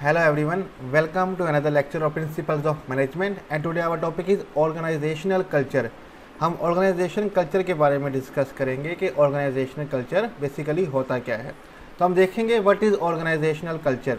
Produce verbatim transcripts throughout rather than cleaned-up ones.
Hello everyone, welcome to another lecture of Principles of Management and today our topic is Organizational Culture. हम organization culture के बारे में discuss करेंगे कि organisational culture basically होता क्या है। तो हम देखेंगे what is organizational culture.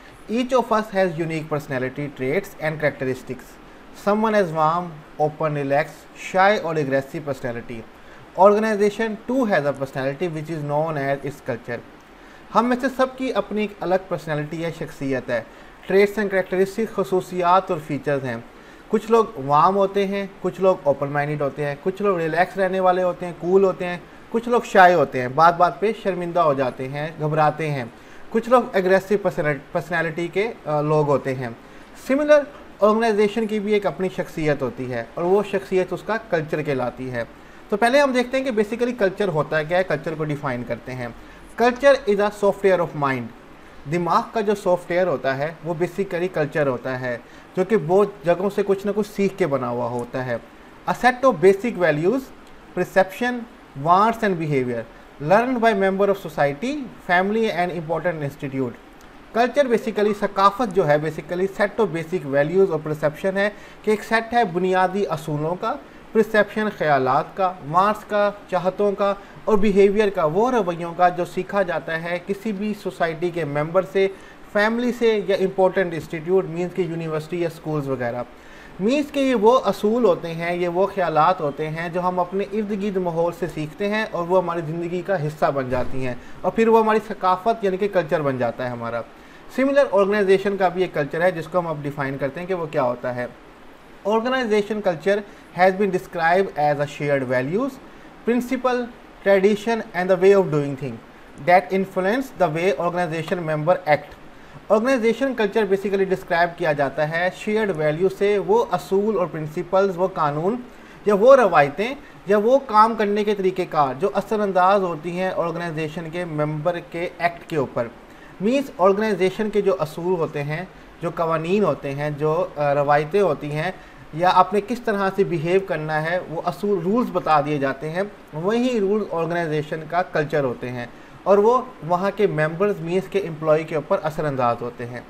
Each of us has unique personality traits and characteristics. Someone has warm, open, relax, shy और aggressive personality. Organization too has a personality which is known as its culture. हम में से सबकी अपनी एक अलग personality है, शख्सियत है, ट्रेट्स एंड करेक्टरिस्टिक खसूसियात और फीचर्स हैं। कुछ लोग वार्म होते हैं, कुछ लोग ओपन माइंडेड होते हैं, कुछ लोग रिलैक्स रहने वाले होते हैं, कूल होते हैं, कुछ लोग शाय होते हैं, बात बात पे शर्मिंदा हो जाते हैं, घबराते हैं, कुछ लोग एग्रेसिव पर्सनैलिटी के लोग होते हैं। सिमिलर ऑर्गेनाइजेशन की भी एक अपनी शख्सियत होती है और वो शख्सियत उसका कल्चर कहलाती है। तो पहले हम देखते हैं कि बेसिकली कल्चर होता क्या है, कल्चर को डिफाइन करते हैं। Culture is a software of mind. दिमाग का जो सॉफ्टवेयर होता है वो बेसिकली कल्चर होता है, जो कि बहुत जगहों से कुछ ना कुछ सीख के बना हुआ होता है। A set of basic values, perception, wants and behaviour learn by member of society, family and important institute. Culture basically सकाफत जो है basically set of basic values और परसेप्शन है कि एक सेट है बुनियादी असूलों का, परसेप्शन ख्यालात का, वांट्स का, चाहतों का और बिहेवियर का, वो रवैयों का जो सीखा जाता है किसी भी सोसाइटी के मेंबर से, फैमिली से या इम्पोर्टेंट इंस्टीट्यूट मीन्स के यूनिवर्सिटी या स्कूल्स वगैरह। मीन्स के ये वो असूल होते हैं, ये वो ख्यालात होते हैं जो हम अपने इर्द गिर्द माहौल से सीखते हैं और वो हमारी ज़िंदगी का हिस्सा बन जाती हैं और फिर वो हमारी सकाफत यानी कि कल्चर बन जाता है हमारा। सिमिलर ऑर्गेनाइजेशन का भी एक कल्चर है जिसको हम अब डिफ़ाइन करते हैं कि वो क्या होता है। Organization culture has been described as a shared values, principle, tradition and the way of doing things that influence the way organization member act. Organization culture basically describe किया जाता है shared value से, वो असूल और principles, वो कानून या वो रवायतें या वो काम करने के तरीक़ेकार जो असरअंदाज होती हैं ऑर्गेनाइजेशन के मेंबर के एक्ट के ऊपर। मीन्स ऑर्गेनाइजेशन के जो असूल होते हैं, जो कवानीन होते हैं, जो रवायतें होती हैं या आपने किस तरह से बिहेव करना है, वो असूल रूल्स बता दिए जाते हैं। वही रूल ऑर्गेनाइजेशन का कल्चर होते हैं और वो वहाँ के मेंबर्स मीन्स के एम्प्लॉय के ऊपर असरअंदाज होते हैं।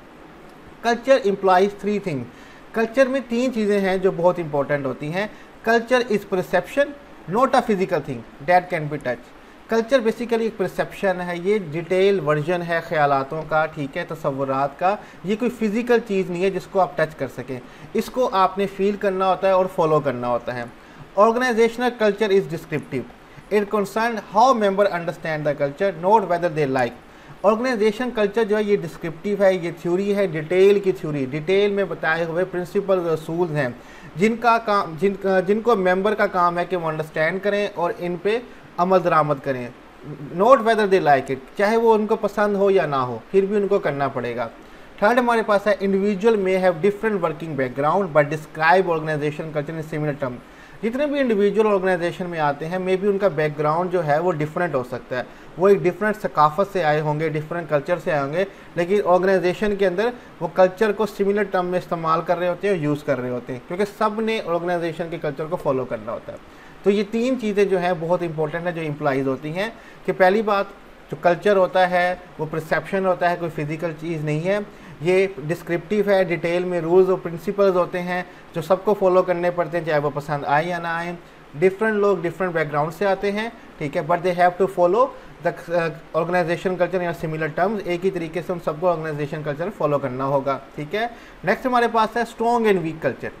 Culture implies three thing. Culture में तीन चीज़ें हैं जो बहुत इंपॉर्टेंट होती हैं। Culture is perception, not a physical thing that can be touch. Culture basically एक परसेप्शन है, ये डिटेल वर्जन है ख़यालातों का, ठीक है, तसव्वुरात का। ये कोई फ़िज़िकल चीज़ नहीं है जिसको आप टच कर सकें, इसको आपने फील करना होता है और फॉलो करना होता है। Organizational culture is descriptive, it concern how member understand the culture, not whether they like. Organization culture जो है ये डिस्क्रिप्टिव है, ये थ्योरी है, डिटेल की थ्योरी, डिटेल में बताए हुए प्रिंसिपल रसूल हैं जिनका काम जिन जिनको मेंबर का काम है कि वो अंडरस्टैंड करें और इन पे अमल दरामद करें। Not whether they like it, चाहे वो उनको पसंद हो या ना हो फिर भी उनको करना पड़ेगा। थर्ड हमारे पास है individual may have different working background but describe organization culture in similar term. जितने भी इंडिविजुअल ऑर्गेनाइजेशन में आते हैं मे बी उनका बैकग्राउंड जो है वो डिफरेंट हो सकता है, वो एक डिफरेंट सकाफत से आए होंगे, डिफरेंट कल्चर से आए होंगे, लेकिन ऑर्गेनाइजेशन के अंदर वो कल्चर को सिमिलर टर्म में इस्तेमाल कर रहे होते हैं और यूज़ कर रहे होते हैं क्योंकि सब ने ऑर्गेनाइजेशन के कल्चर को फॉलो करना होता है। तो ये तीन चीज़ें जो हैं बहुत इंपॉर्टेंट है जो इम्प्लाइज होती हैं कि पहली बात जो कल्चर होता है वो परसेप्शन होता है, कोई फिज़िकल चीज़ नहीं है, ये डिस्क्रिप्टिव है, डिटेल में रूल्स और प्रिंसिपल्स होते हैं जो सबको फॉलो करने पड़ते हैं चाहे वो पसंद आए या ना आए। डिफरेंट लोग डिफरेंट बैकग्राउंड से आते हैं, ठीक है, but they have to follow the organization culture या सिमिलर टर्म्स। एक ही तरीके से उन सबको ऑर्गेनाइजेशन कल्चर फॉलो करना होगा, ठीक है। नेक्स्ट हमारे पास है स्ट्रॉन्ग एंड वीक कल्चर।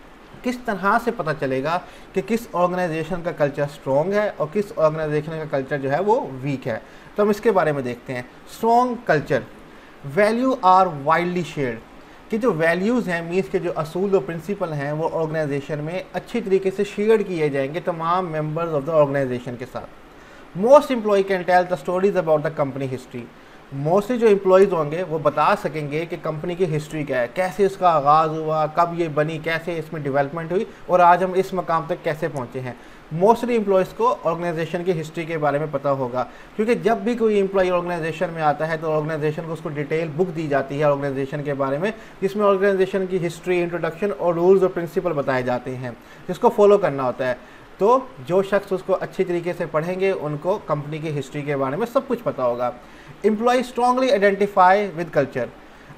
किस तरह से पता चलेगा कि किस ऑर्गेनाइजेशन का कल्चर स्ट्रॉन्ग है और किस ऑर्गेनाइजेशन का कल्चर जो है वो वीक है, तो हम इसके बारे में देखते हैं। Strong culture, value are widely shared, कि जो वैल्यूज़ हैं मीन्स के जो असूल और प्रिंसिपल हैं वो ऑर्गेनाइजेशन में अच्छी तरीके से शेयर किए जाएंगे तमाम मेंबर्स ऑफ द ऑर्गेनाइजेशन के साथ। Most employee can tell the stories about the company history. Mostly जो एम्प्लॉयज़ होंगे वो बता सकेंगे कि कंपनी की हिस्ट्री क्या है, कैसे इसका आगाज़ हुआ, कब ये बनी, कैसे इसमें डेवलपमेंट हुई और आज हम इस मकाम तक कैसे पहुँचे हैं। मोस्टली एम्प्लॉयज़ को ऑर्गेनाइजेशन की हिस्ट्री के बारे में पता होगा क्योंकि जब भी कोई एम्प्लॉय ऑर्गेनाइजेशन में आता है तो ऑर्गेनाइजेशन को उसको डिटेल बुक दी जाती है ऑर्गेनाइजेशन के बारे में, जिसमें ऑर्गेनाइजेशन की हिस्ट्री, इंट्रोडक्शन और रूल्स और प्रिंसिपल बताए जाते हैं जिसको फॉलो करना होता है। तो जो शख्स उसको अच्छी तरीके से पढ़ेंगे उनको कंपनी की हिस्ट्री के बारे में सब कुछ पता होगा। Employee strongly identify with culture,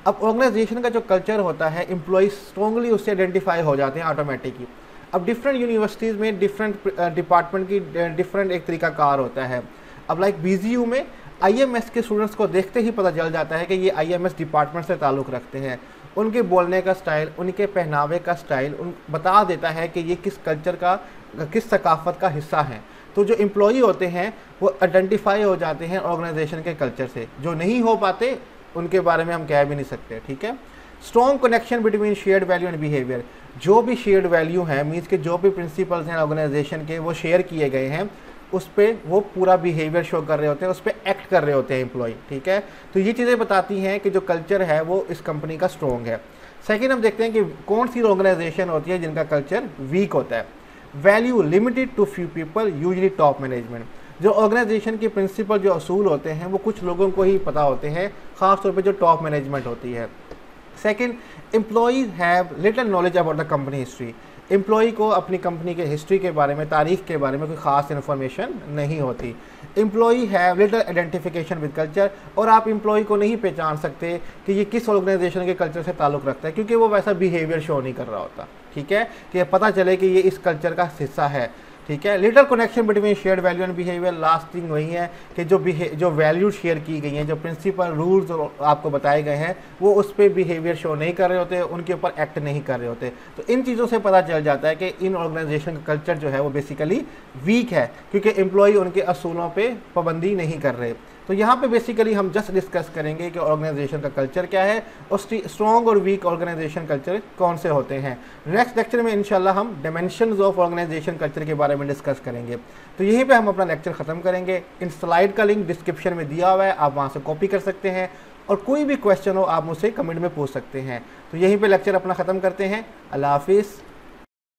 अब ऑर्गेनाइजेशन का जो कल्चर होता है एम्प्लॉय स्ट्रॉन्गली उससे आइडेंटिफाई हो जाते हैं ऑटोमेटिकली। अब डिफरेंट यूनिवर्सिटीज़ में डिफरेंट डिपार्टमेंट की डिफरेंट एक तरीका कार होता है। अब लाइक बी जी यू में आई एम एस के स्टूडेंट्स को देखते ही पता चल जाता है कि ये आई एम एस डिपार्टमेंट से ताल्लुक़ रखते हैं। उनके बोलने का स्टाइल, उनके पहनावे का स्टाइल उन बता देता है कि ये किस कल्चर का, किस सकाफ़त का हिस्सा है। तो जो एम्प्लॉई होते हैं वो आइडेंटिफाई हो जाते हैं ऑर्गेनाइजेशन के कल्चर से। जो नहीं हो पाते उनके बारे में हम कह भी नहीं सकते, ठीक है। Strong connection between shared value and behaviour, जो भी शेयर्ड वैल्यू है मीन्स के जो भी प्रिंसिपल्स हैं ऑर्गेनाइजेशन के वो शेयर किए गए हैं, उस पर वो पूरा बिहेवियर शो कर रहे होते हैं, उस पर एक्ट कर रहे होते हैं एम्प्लॉय, ठीक है। तो ये चीज़ें बताती हैं कि जो कल्चर है वो इस कंपनी का स्ट्रॉन्ग है। सेकेंड हम देखते हैं कि कौन सी ऑर्गेनाइजेशन होती है जिनका कल्चर वीक होता है। Value limited to few people, usually top management, जो ऑर्गेनाइजेशन के प्रिंसिपल जो असूल होते हैं वो कुछ लोगों को ही पता होते हैं, ख़ास तौर पे जो टॉप मैनेजमेंट होती है। Second, employees have little knowledge about the company history, employee को अपनी कंपनी के हिस्ट्री के बारे में, तारीख के बारे में कोई ख़ास इन्फॉर्मेशन नहीं होती। Employee have little identification with culture, और आप एम्प्लॉय को नहीं पहचान सकते कि ये किस ऑर्गेनाइजेशन के कल्चर से ताल्लुक़ रखता है, क्योंकि वो वैसा बिहेवियर शो नहीं कर रहा होता, ठीक है, कि पता चले कि ये इस कल्चर का हिस्सा है, ठीक है। Little connection between shared value and behaviour, last thing वही है कि जो जो वैल्यू शेयर की गई हैं, जो प्रिंसिपल रूल्स आपको बताए गए हैं वो उस पर बिहेवियर शो नहीं कर रहे होते, उनके ऊपर एक्ट नहीं कर रहे होते। तो इन चीज़ों से पता चल जाता है कि इन ऑर्गेनाइजेशन का कल्चर जो है वो बेसिकली वीक है, क्योंकि एम्प्लॉय उनके असूलों पर पाबंदी नहीं कर रहे। तो यहाँ पे बेसिकली हम जस्ट डिस्कस करेंगे कि ऑर्गेनाइजेशन का कल्चर क्या है और स्ट्रॉन्ग और वीक ऑर्गेनाइजेशन कल्चर कौन से होते हैं। नेक्स्ट लेक्चर में इंशाल्लाह हम डायमेंशंस ऑफ ऑर्गेनाइजेशन कल्चर के बारे में डिस्कस करेंगे। तो यहीं पे हम अपना लेक्चर ख़त्म करेंगे। इन स्लाइड का लिंक डिस्क्रिप्शन में दिया हुआ है, आप वहाँ से कॉपी कर सकते हैं, और कोई भी क्वेश्चन हो आप मुझसे कमेंट में पूछ सकते हैं। तो यहीं पर लेक्चर अपना ख़त्म करते हैं। अल्लाह हाफिज़।